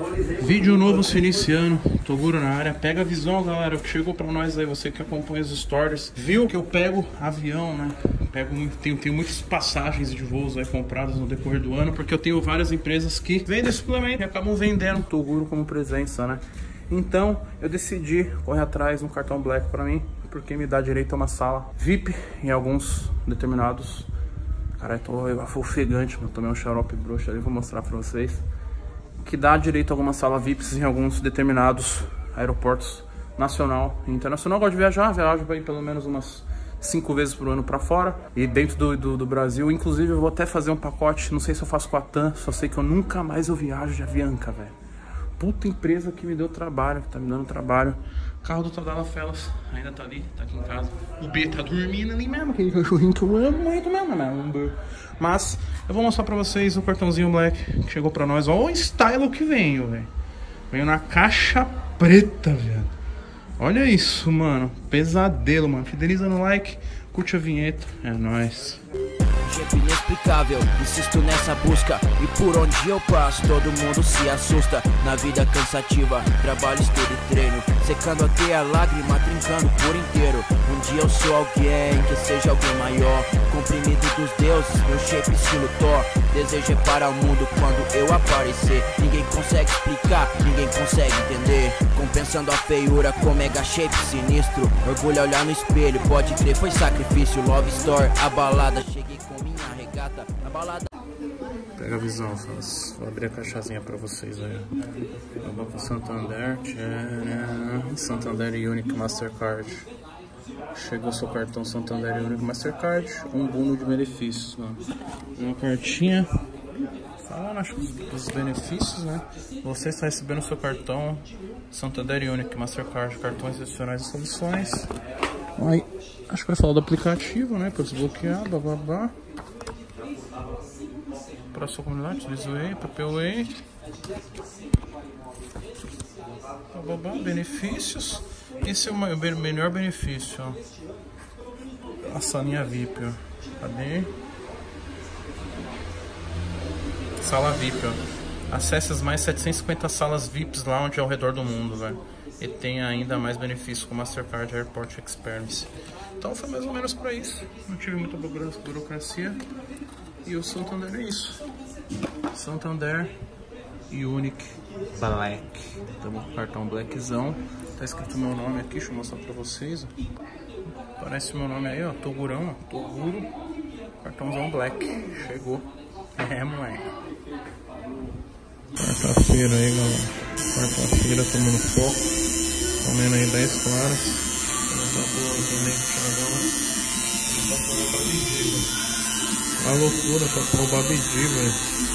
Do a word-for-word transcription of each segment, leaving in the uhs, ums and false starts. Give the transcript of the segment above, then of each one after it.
Vídeo novo se iniciando, Toguro na área. Pega a visão, galera, que chegou pra nós aí, você que acompanha os stories. Viu que eu pego avião, né? Pego, tenho, tenho muitas passagens de voos aí compradas no decorrer do ano, porque eu tenho várias empresas que vendem suplemento e acabam vendendo Toguro como presença, né? Então eu decidi correr atrás de um cartão Black pra mim, porque me dá direito a uma sala V I P em alguns determinados. Cara, eu tô ofegante, mas tomei um xarope broxo ali, vou mostrar pra vocês. Que dá direito a algumas salas V I Ps em alguns determinados aeroportos nacional e internacional. Eu gosto de viajar, viajo bem pelo menos umas cinco vezes por ano pra fora e dentro do, do, do Brasil. Inclusive eu vou até fazer um pacote, não sei se eu faço com a TAM, só sei que eu nunca mais eu viajo de Avianca, velho. Puta empresa que me deu trabalho, que tá me dando trabalho. O carro do Tadala Felas ainda tá ali, tá aqui em casa. O B tá dormindo ali mesmo, aquele cachorrinho que eu amo muito mesmo, né? Mas eu vou mostrar pra vocês o cartãozinho Black que chegou pra nós. Olha o style que veio, velho. Veio na caixa preta, velho. Olha isso, mano. Pesadelo, mano. Fideliza no like, curte a vinheta. É nóis. Shape inexplicável, insisto nessa busca. E por onde eu passo, todo mundo se assusta. Na vida cansativa, trabalho, estudo e treino, secando até a lágrima, trincando por inteiro. Um dia eu sou alguém, que seja alguém maior. Comprimido dos deuses, meu shape estilo Thor. Desejo é para o mundo quando eu aparecer. Ninguém consegue explicar, ninguém consegue entender. Compensando a feiura com mega shape sinistro. Orgulho a olhar no espelho, pode crer, foi sacrifício. Love Store, a balada, cheguei com minha regata, a balada. Pega a visão, Faz. Vou abrir a caixazinha pra vocês aí. Eu vou pro Santander, tcharam. Santander Unique Mastercard. Chegou seu cartão Santander Unique Mastercard, um bônus de benefícios, mano. Uma cartinha falando, acho que dos benefícios, né? Você está recebendo seu cartão Santander Unique Mastercard, cartões adicionais e soluções. Aí, acho que vai falar do aplicativo, né? Para desbloquear, bababá. Para a sua comunidade, utilize o Way, papel Way. Bababá, benefícios. Esse é o melhor benefício, ó. A salinha V I P, ó. Cadê? Sala V I P, ó. Acesse as mais setecentas e cinquenta salas V I Ps Lounge ao redor do mundo, velho. E tem ainda mais benefícios com Mastercard Airport Experience. Então foi mais ou menos pra isso. Não tive muita burocracia. E o Santander é isso. Santander Unique Black. Estamos com o cartão Blackzão. Tá escrito meu nome aqui, deixa eu mostrar pra vocês. Aparece meu nome aí, ó. Togurão, ó. Toguro. Cartãozão Black. Chegou. É, moleque. Quarta-feira aí, galera. Quarta-feira tomando foco. Comendo aí dez claras. Tá boa também, Thiagão. A loucura pra pôr o Babidi, velho.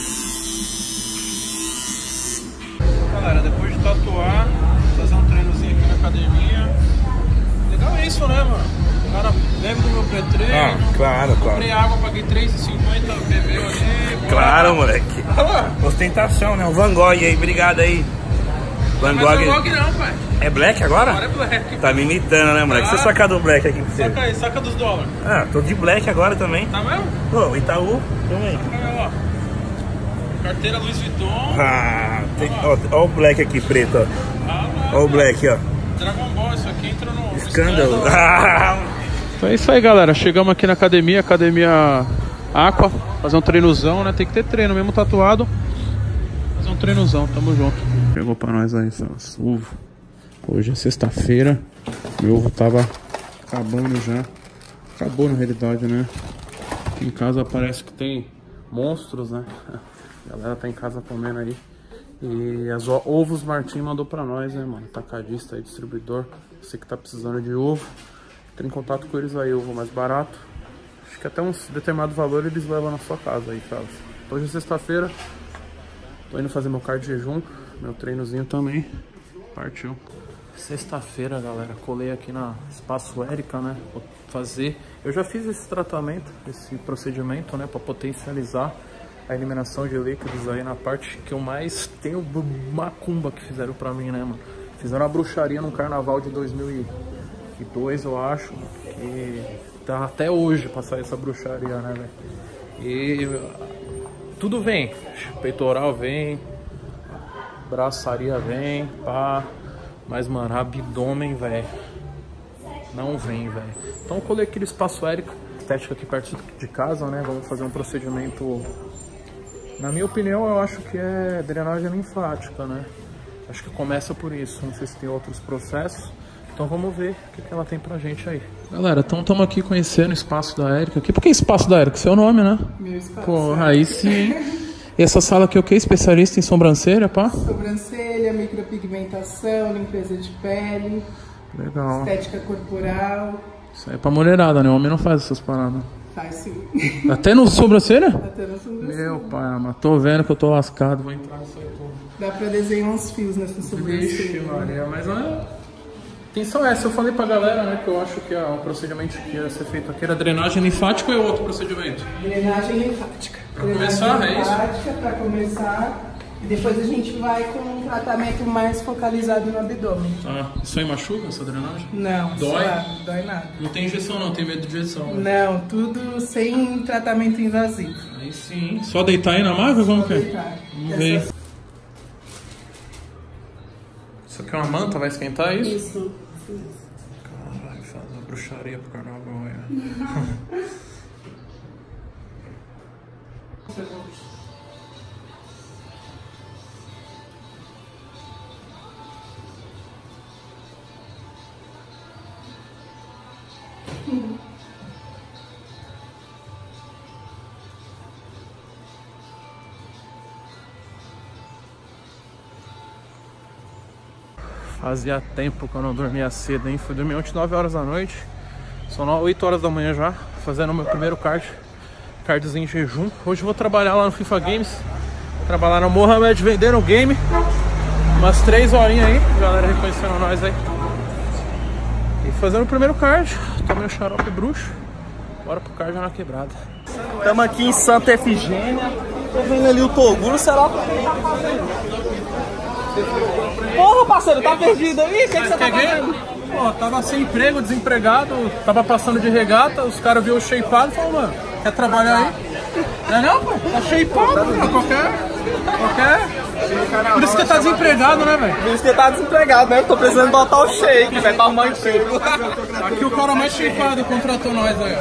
Galera, depois de tatuar, fazer um treinozinho aqui na academia. Legal é isso, né, mano? O cara bebe do meu pré-treino. Ah, claro, claro. Comprei água, paguei três reais e cinquenta, bebeu ali. Claro, moleque. Ostentação, né? O Van Gogh aí, obrigado aí. Van Gogh. Não é Van Gogh não, pai. É Black agora? Agora é Black. Tá me imitando, né, moleque? Ah. Você saca do Black aqui pra você? Saca aí, saca dos dólares. Ah, tô de Black agora também. Tá mesmo? Ô, Itaú, toma aí. Olha, ó. Carteira Louis Vuitton. Ah, tem, ó, ó o Black aqui, preto, ó. Ah, Ó o Black, ó. Dragon Ball, isso aqui entra no Escândalo. Então é isso aí, galera. Chegamos aqui na academia, academia Aqua. Fazer um treinozão, né? Tem que ter treino, mesmo tatuado. Fazer um treinozão, tamo junto. Chegou pra nós aí, Fãs. Ovo. Hoje é sexta-feira. Meu ovo tava acabando já. Acabou na realidade, né? Aqui em casa parece que tem monstros, né? A galera tá em casa comendo aí. E as ovos Martim mandou pra nós, né, mano? Tacadista aí, distribuidor. Você que tá precisando de ovo, entra em contato com eles aí, ovo mais barato. Acho que até um determinado valor eles levam na sua casa aí, cara. Hoje é sexta-feira. Tô indo fazer meu cardio de jejum, meu treinozinho também. Partiu. Sexta-feira, galera, colei aqui na Espaço Érica, né? Vou fazer. Eu já fiz esse tratamento, esse procedimento, né? Pra potencializar a eliminação de líquidos aí na parte que eu mais tenho macumba que fizeram pra mim, né, mano? Fizeram uma bruxaria no carnaval de dois mil e dois, eu acho. E tá até hoje pra sair essa bruxaria, né, velho? E tudo vem. Peitoral vem. Braçaria vem, pá. Mas, mano, abdômen, velho, não vem, velho. Então eu colei aquele espaço Érica, estética aqui perto de casa, né? Vamos fazer um procedimento. Na minha opinião, eu acho que é drenagem linfática, né? Acho que começa por isso. Não sei se tem outros processos. Então vamos ver o que, que ela tem pra gente aí. Galera, então estamos aqui conhecendo o espaço da Érica aqui. Por que espaço da Érica? Seu nome, né? Meu espaço. Porra, aí sim. E essa sala aqui é o que? Especialista em sobrancelha, pá? Sobrancelha, micropigmentação, limpeza de pele. Legal. Estética corporal. Isso aí é pra mulherada, né? O homem não faz essas paradas. Faz sim. Até no sobrancelha? Até no sobrancelha. Meu pai, mas tô vendo que eu tô lascado. Vou entrar nisso aí tudo. Dá pra desenhar uns fios nessa sobrancelha. Vixe, Maria, mas não é... Atenção essa, eu falei pra galera, né, que eu acho que o procedimento que ia ser feito aqui era drenagem linfática ou é outro procedimento? Drenagem linfática. Pra começar, é isso? Linfática, pra começar. E depois a gente vai com um tratamento mais focalizado no abdômen. Ah, isso aí machuca, essa drenagem? Não, dói? Suave, dói nada. Não tem injeção não, tem medo de injeção. Né? Não, tudo sem tratamento invasivo. Aí sim. Só deitar aí na maca? Como que é? Deitar. Vamos ver. Essa... Isso aqui é uma manta, vai esquentar isso? Isso. Caralho, faz uma bruxaria pro carnaval aí. Fazia tempo que eu não dormia cedo, hein? Fui dormir ontem nove horas da noite. São oito horas da manhã já, fazendo o meu primeiro card. Cardzinho em jejum. Hoje eu vou trabalhar lá no FIFA Games. Trabalhar no Mohamed vendendo game. Umas três horinhas aí, galera reconhecendo nós aí. E fazendo o primeiro card. Tomei o xarope bruxo. Bora pro card na quebrada. Estamos aqui em Santa Efigênia. Tô vendo ali o Toguro, será que ele tá fazendo? Porra, parceiro, tá perdido aí? O que, que você tá fazendo? Pô, tava sem emprego, desempregado, tava passando de regata, os caras viram o shapeado e falaram, mano, quer trabalhar aí? Não é não, pô? Tá shapeado, mano, qualquer... qualquer... Por isso que tá desempregado, né, velho? Por isso que tá desempregado, né? Eu tô precisando botar o shake, velho, pra arrumar emprego. Aqui o cara mais shapeado contratou nós aí, ó.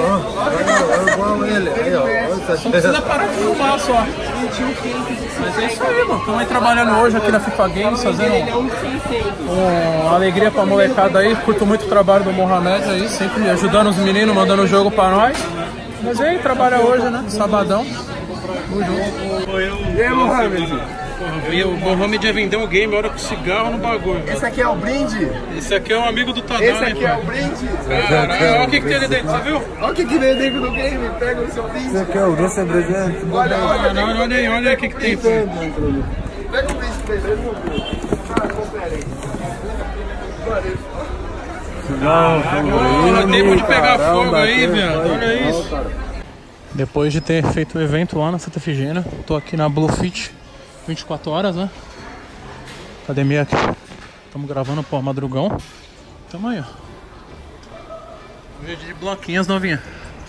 Só precisa parar de filmar só. Mas é isso aí, mano. Estamos aí trabalhando hoje aqui na FIFA Games, fazendo uma alegria pra molecada aí. Curto muito o trabalho do Mohamed aí, sempre ajudando os meninos, mandando o jogo pra nós. Mas aí, trabalha hoje, né? Sabadão. Tamo junto. E aí, Mohamed? Porra, o Mohamed ia vender um game, hora com cigarro no bagulho. Esse aqui é o brinde? Esse aqui é um amigo do Tadão. Esse aqui é o brinde? Caralho, olha o que, que tem ali dentro, você viu? Olha o que, que tem dentro do game, pega o seu brinde. Esse aqui é o doce presente. Olha, olha, olha, olha aí, olha aí o que, que tem. Pega o brinde dele, meu Deus. Ah, confere. Porra, tempo de pegar fogo aí, viado. Olha isso. Depois de ter feito o evento lá na Santa Efigênia, tô aqui na Bluefit vinte e quatro horas, né? Academia aqui. Estamos gravando, pô, madrugão. Tamo aí, ó. Vídeo de bloquinhas, novinha.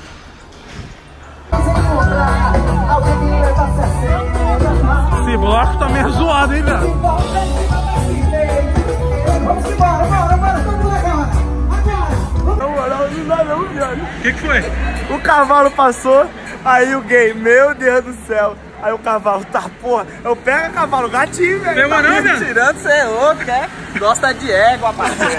Esse bloco tá meio zoado, hein, velho? Vamos embora, bora, bora, todo legal. Agora. Não dá não, viado. O que que foi? O cavalo passou, aí o gay, meu Deus do céu. Aí o cavalo, tá, porra, eu pego o cavalo, gatinho, velho. Pegou Tá não, me velho? tirando, você é louco, é? Gosta de égua, parceiro.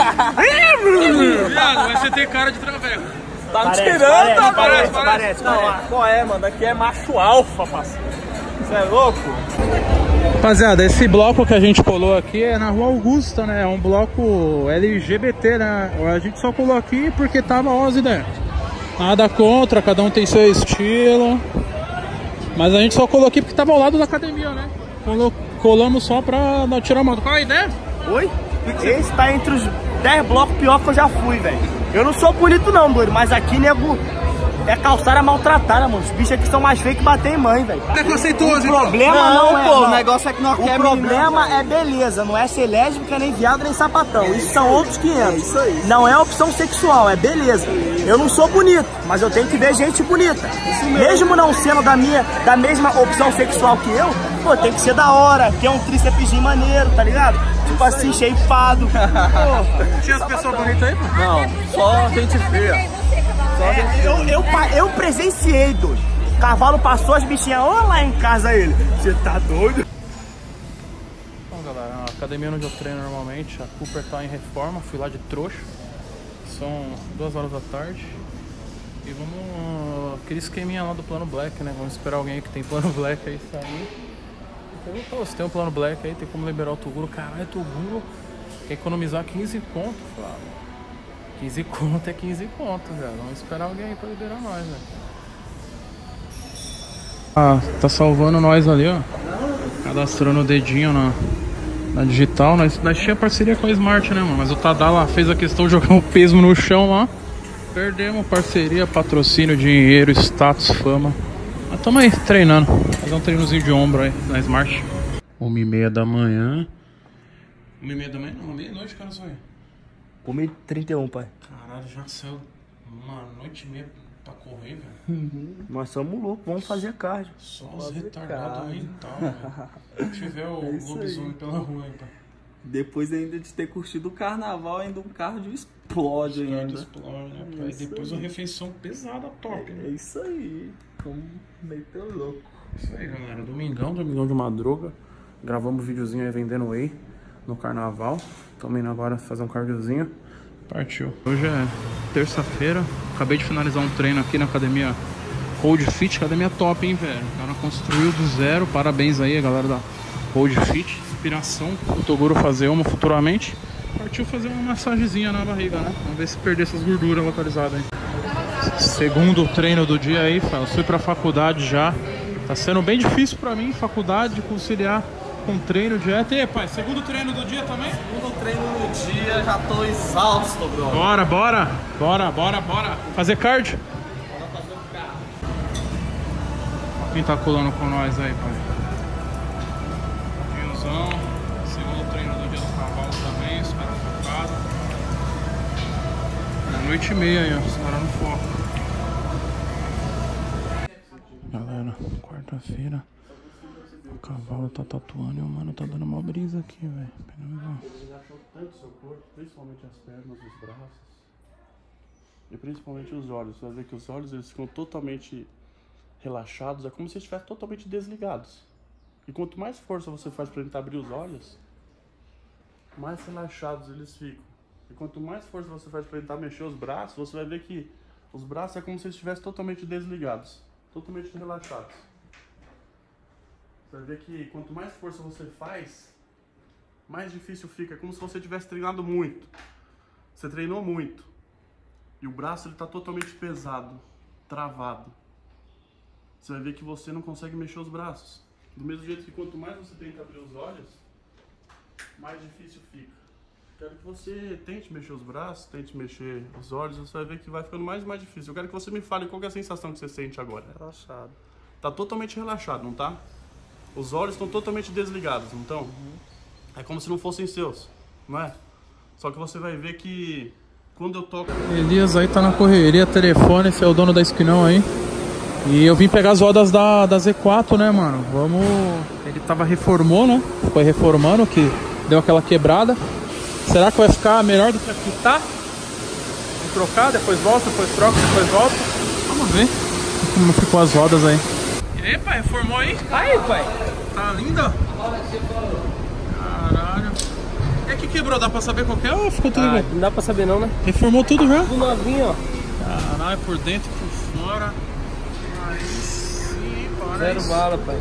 Viado, mas você tem cara de traveco. Tá me Parece, tirando, parece, tá, parece, velho? parece, Não, parece. qual é, mano? Aqui é macho alfa, parceiro. Você é louco? Rapaziada, esse bloco que a gente colou aqui é na Rua Augusta, né? É um bloco L G B T, né? A gente só colou aqui porque tava onze, né? Nada contra, cada um tem seu estilo. Mas a gente só colou aqui porque tava ao lado da academia, né? Colou, colamos só pra dar, tirar uma... Qual a ideia? Oi? Esse tá entre os dez blocos pior que eu já fui, velho. Eu não sou bonito não, doido, mas aqui, nego, é calçada maltratada, mano. Os bichos aqui são mais feios que bater em mãe, velho. Preconceituoso, O problema não, Não, é, pô, não. o negócio é que nós O quer problema é beleza, não é ser lésbica, nem viado, nem sapatão. Isso são outros quinhentos. É isso aí. Não é opção sexual, é beleza. Eu não sou bonito, mas eu tenho que ver gente bonita. Mesmo não sendo da minha, da mesma opção sexual que eu, pô, tem que ser da hora, ter um tríceps maneiro, tá ligado? Tipo assim, shapeado. Tinha as pessoas bonitas aí? Não, só gente feia. É, eu, eu, eu presenciei, doido. O cavalo passou, as bichinhas, olha lá em casa ele. Você tá doido? Bom, galera, a academia onde eu treino normalmente, a Cooper tá em reforma, fui lá de trouxa. São duas horas da tarde. E vamos... aquele esqueminha lá do plano Black, né? Vamos esperar alguém que tem plano Black aí sair. Então, se tem um plano Black aí, tem como liberar o Toguro. Caralho, Toguro quer economizar quinze conto, Flávio. quinze conto é quinze conto, velho. Vamos esperar alguém aí pra liberar nós, velho. Ah, tá salvando nós ali, ó. Cadastrando o dedinho na, na digital. Nós, nós tinha parceria com a Smart, né, mano? Mas o Tadala fez a questão de jogar o peso no chão lá. Perdemos parceria, patrocínio, dinheiro, status, fama. Mas tamo aí, treinando. Fazer um treinozinho de ombro aí na Smart. Uma e meia da manhã. Uma e meia da manhã? Não, meia-noite, cara, só aí. uma e trinta e um, pai. Caralho, já saiu uma noite e meia pra correr, velho. Uhum. Nós somos loucos, vamos fazer cardio. Só os retardados mental, velho. Se tiver o É lobisomem pela rua aí, pai. Depois ainda de ter curtido o carnaval, ainda um cardio explode ainda. Explode, né, pai? Isso Depois aí. uma refeição pesada, top, É né? isso aí. Vamos meter o louco. Isso aí, galera. Domingão, domingão de madruga. Gravamos um videozinho aí vendendo whey no carnaval. Tamo indo agora fazer um cardiozinho. Partiu. Hoje é terça-feira. Acabei de finalizar um treino aqui na academia Cold Fit. Academia top, hein, velho? O cara construiu do zero. Parabéns aí, galera da Cold Fit. Inspiração o Toguro fazer uma futuramente. Partiu fazer uma massagenzinha na barriga, né? Vamos ver se perder essas gorduras localizadas aí. Segundo treino do dia aí, eu fui pra faculdade já. Tá sendo bem difícil pra mim, faculdade, conciliar com treino, dieta. E aí, pai, segundo treino do dia também? Segundo treino no dia, já tô exausto, bro. Bora, bora, bora, bora, bora. Fazer cardio? Bora fazer um carro. Quem tá colando com nós aí, pai? Diozão. Segundo treino do dia do cavalo também, os caras focados. É noite e meia aí, ó, os caras no foco. Galera, quarta-feira. O cavalo tá tatuando e o mano tá dando uma brisa aqui, velho. Ele achou tanto o seu corpo, principalmente as pernas, os braços e principalmente os olhos. Você vai ver que os olhos eles ficam totalmente relaxados, é como se estivessem totalmente desligados. E quanto mais força você faz para tentar abrir os olhos, mais relaxados eles ficam. E quanto mais força você faz para tentar mexer os braços, você vai ver que os braços é como se estivessem totalmente desligados, totalmente relaxados. Você vai ver que quanto mais força você faz, mais difícil fica. É como se você tivesse treinado muito. Você treinou muito. E o braço ele está totalmente pesado, travado. Você vai ver que você não consegue mexer os braços. Do mesmo jeito que quanto mais você tenta abrir os olhos, mais difícil fica. Quero que você tente mexer os braços, tente mexer os olhos, você vai ver que vai ficando mais e mais difícil. Eu quero que você me fale qual que é a sensação que você sente agora. Relaxado. Tá totalmente relaxado, não tá? Os olhos estão totalmente desligados, então uhum. É como se não fossem seus, não é? Só que você vai ver que quando eu toco... Elias aí tá na correria, telefone, esse é o dono da Esquinão aí. E eu vim pegar as rodas da, da Z quatro, né, mano? Vamos... Ele tava reformou, né? Foi reformando, que deu aquela quebrada. Será que vai ficar melhor do que aqui tá? Vamos trocar, depois volta, depois troca, depois volta. Vamos ver como ficou as rodas aí. E aí, pai, reformou aí? Aí, pai. Tá linda? Caralho. E aqui quebrou, dá pra saber qual que é ou ficou tudo Ah, igual? não dá pra saber não, né? Reformou tudo já? Tudo novinho, ó. Caralho, por dentro, por fora. Aí sim, parece. Zero bala, pai.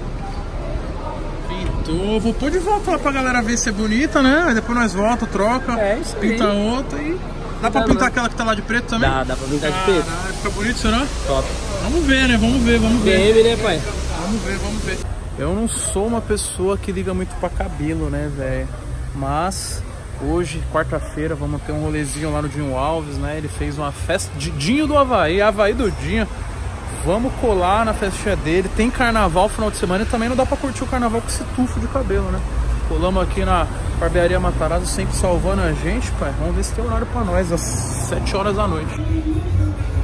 Pintou. Vou pôr de volta lá pra galera ver se é bonita, né? Aí depois nós volta, troca, É isso aí. pinta outra e... Dá pra Dá, pintar né? aquela que tá lá de preto também? Dá, dá pra pintar de preto. Caralho, fica bonito, será? Top. Vamos ver, né? Vamos ver, vamos ver. B M, né, pai? Vamos ver, vamos ver. Eu não sou uma pessoa que liga muito pra cabelo, né, velho? Mas hoje, quarta-feira, vamos ter um rolezinho lá no Dinho Alves, né? Ele fez uma festa de Dinho do Havaí, Havaí do Dinho. Vamos colar na festinha dele. Tem carnaval final de semana e também não dá pra curtir o carnaval com esse tufo de cabelo, né? Colamos aqui na Barbearia Matarazzo, sempre salvando a gente, pai. Vamos ver se tem horário pra nós, às sete horas da noite.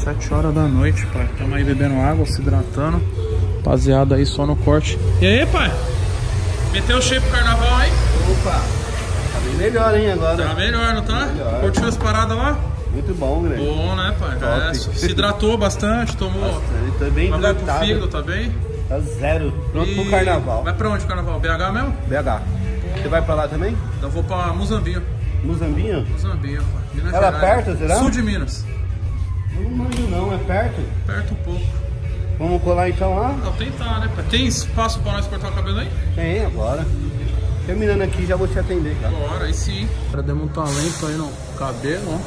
sete horas da noite, pai. Tamo aí bebendo água, se hidratando. Rapaziada aí só no corte. E aí, pai? Meteu o shape pro carnaval aí? Opa! Tá bem melhor, hein, agora. Tá melhor, não tá? Melhor. Curtiu as paradas lá? Muito bom, né? Bom, né, pai? É, se hidratou bastante, tomou. Bastante, tá bem hidratado. Vai pro fígado, tá bem? Tá zero. Pronto e... pro carnaval. Vai pra onde o carnaval? B H mesmo? B H. Você vai pra lá também? Eu vou pra Muzambinho. Muzambinho? Muzambinho, pai. Minas Ela Gerais. é perto, será? Sul de Minas. Não manjo não, é perto? Perto um pouco. Vamos colar então lá? Vou tentar, né, pai? Tem espaço pra nós cortar o cabelo aí? Tem, agora. Terminando aqui, já vou te atender, cara. Agora, aí sim. Pra dar um talento aí no cabelo, ó.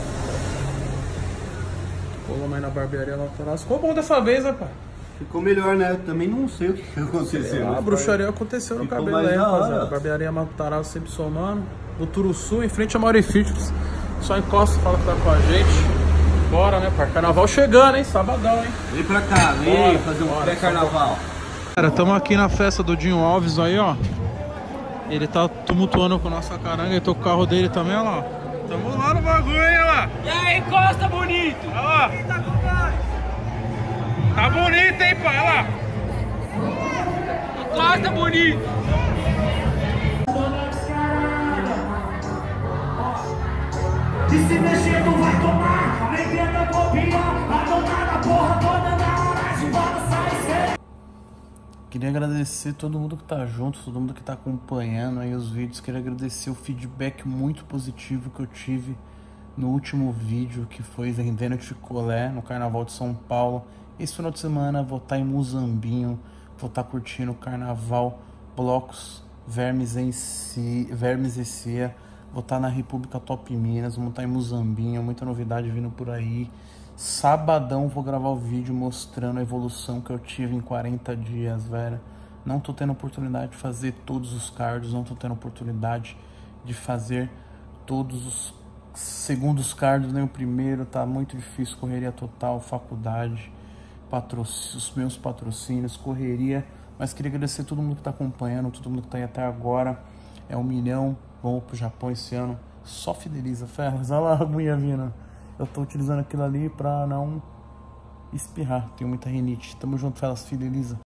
Colou mais na barbearia lateral. Ficou bom dessa vez, né, pai? Ficou melhor, né? Também não sei o que aconteceu. A bruxaria aconteceu no cabelo aí, rapaziada. Barbearia Matarazzo sempre somando. No Turuçu, em frente a Mauri Features. Só encosta, fala que tá com a gente. Bora, né, pai? Carnaval chegando, hein? Sabadão, hein? Vem pra cá, vem bora, fazer um pré-carnaval. Cara, estamos aqui na festa do Dinho Alves aí, ó. Ele tá tumultuando com a nossa caranga. Eu tô com o carro dele também, olha lá. Tamo lá no bagulho, hein, olha lá. E aí, Costa, bonito? Olha lá. Tá bonito, hein, pai? Olha lá. Costa, bonito. E se mexer, tu vai tomar. Vendendo copia, adonada a porra toda na hora de bola sai. Queria agradecer todo mundo que tá junto, todo mundo que tá acompanhando aí os vídeos. Queria agradecer o feedback muito positivo que eu tive no último vídeo, que foi vendendo picolé no Carnaval de São Paulo. Esse final de semana vou estar em Muzambinho, vou estar curtindo o Carnaval, blocos, vermes em si, vermes e cia. Vou estar na República Top Minas, vou estar em Muzambinho, muita novidade vindo por aí. Sabadão vou gravar o vídeo mostrando a evolução que eu tive em quarenta dias, velho. Não tô tendo oportunidade de fazer todos os cards, não tô tendo oportunidade de fazer todos os segundos cards, nem o primeiro, tá muito difícil, correria total, faculdade, patrocínio, os meus patrocínios, correria. Mas queria agradecer todo mundo que tá acompanhando, todo mundo que tá aí até agora. É um milhão. Vamos pro Japão esse ano. Só fideliza, Ferraz. Olha lá a aguinha vindo. Eu tô utilizando aquilo ali pra não espirrar. Tenho muita rinite. Tamo junto, Ferraz. Fideliza.